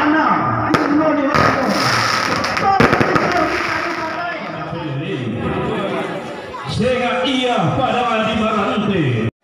Sehingga ia pada di Marante.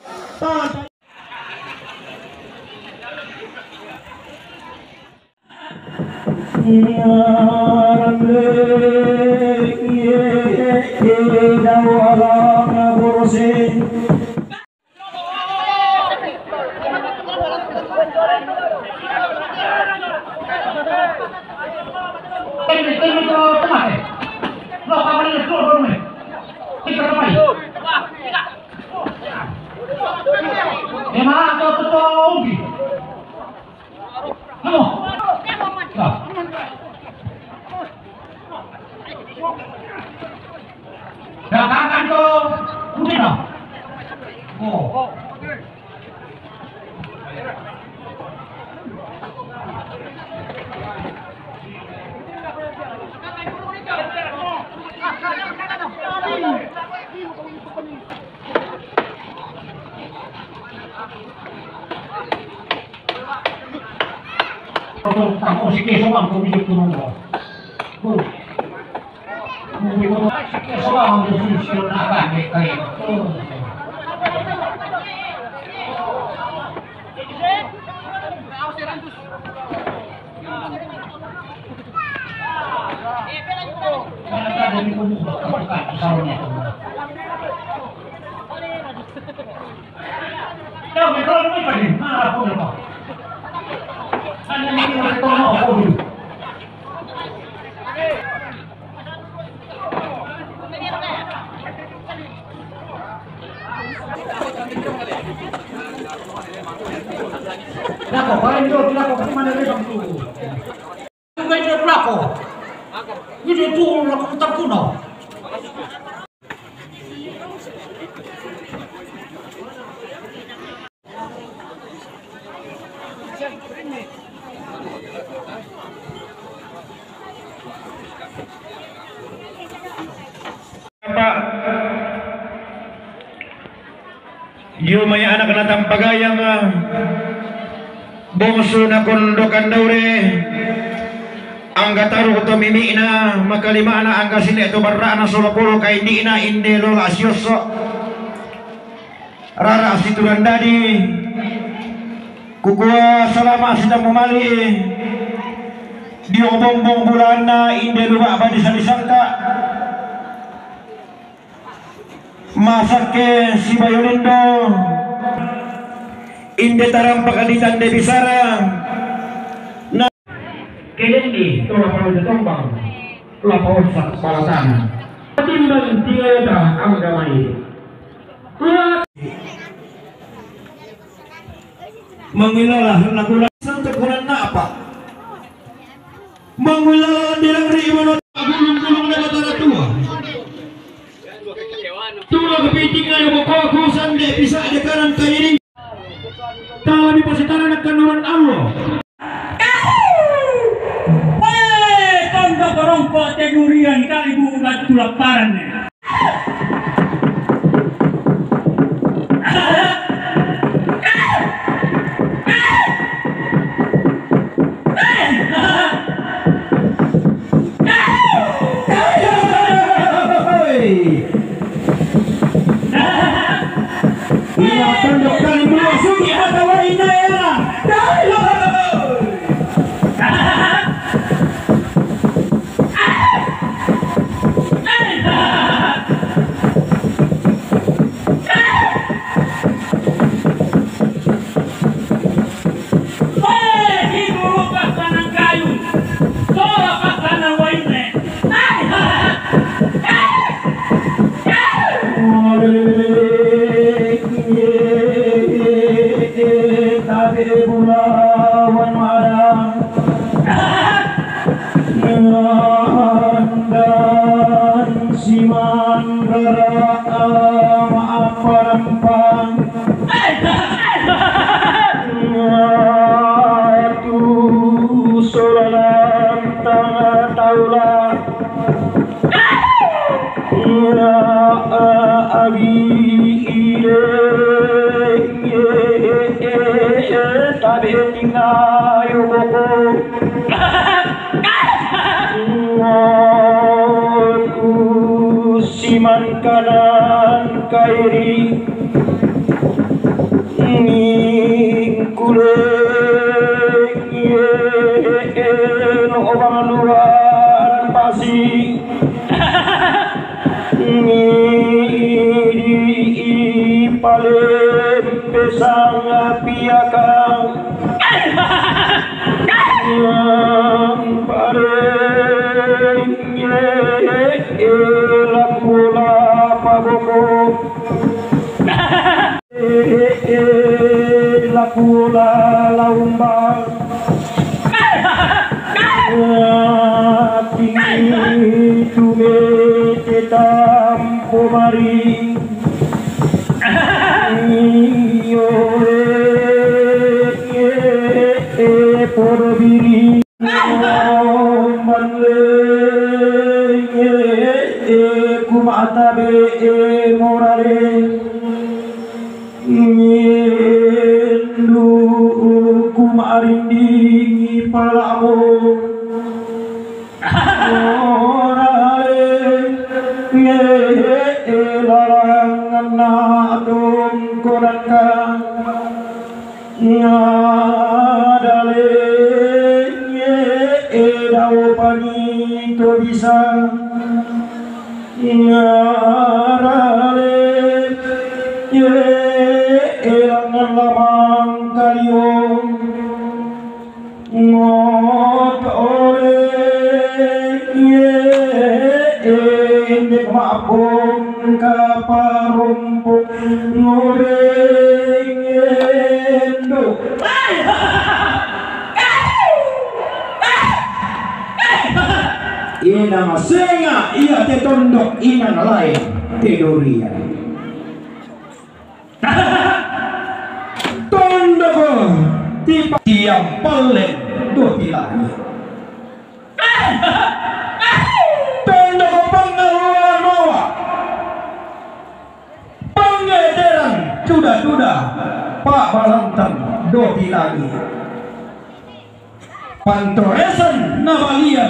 Ako si Keso ang kumilip ko nung mo. Si Keso ang desisyon na agad kayo. Kaya ko mukha kapag kasawa niya ito. Kaya may kala naman pa rin. Maharap ko na ba? Ano naman yung ito na ako rin? Nako, parang ito, nako, kung manalay ang tulo. Kung ganyan ang plako, hindi tulo na kumuntab ko na. Yung may anak na tampagayang bungso na kundukan daure ang gataro ko mimi na makalima na ang gasin ito barra na sulapulo kay di na indi lola asyoso rara si turandadi kukuha salama sida pumali di bombong bulan na indi lupa abadi sa disangka masak ke si Bayolindo inde tarang pakalitan de bisara na kelendi tola pawon tombang tola pawon sa palatana timbang tiada ang gamay mengilalah nagulan santo kuran na apa mengilalah dirang ribono gulung-gulung na batara tua tulang kepitingan yang berkokusan dia bisa ada kanan kiri tahu di pasitaran kanuran Allah tanda korongko tegurian kali bukan tulaparan tabi tinggal yuk Siman kanan kairi ngkuleng yen obang luar pasi ngiri palem pesang piakang yang pareng lakula paboko lakula laumbang tinggi tume tetam pomari porbiri kumatabe morale nyendu kumarindi palamo morale larangan atom koranka ngadale dao pani to bisa ngarale elangan lamang kalium ngot ole endek mapung kaparumpuk ngoreng endo ina senga ia tetondok inan lain tidurian tondoko tiba tiang pelet doti lagi tondoko pengeluaran mawa pengederan sudah Pak Balantan doti lagi pantoresan nabalian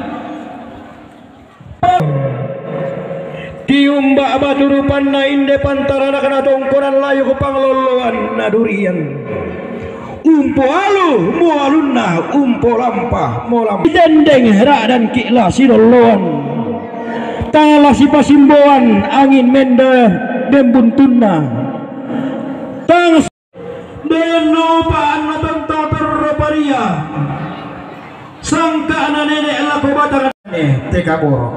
tiumbak baturupan na inde pantarana kana tongkonan layu ke pangloloan na durian umpo alu mualunna umpo lampah molam dendeng hera dan kikla sinoloan tala si pasimboan angin mende dembuntunna tang deno paano bento terparia sangka ana nenek laku batangan teka borok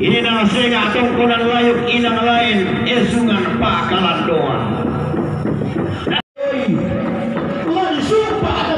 Ini nang sega tongkonan layuk inang lain esungan pakalan doa. Oi, sumpah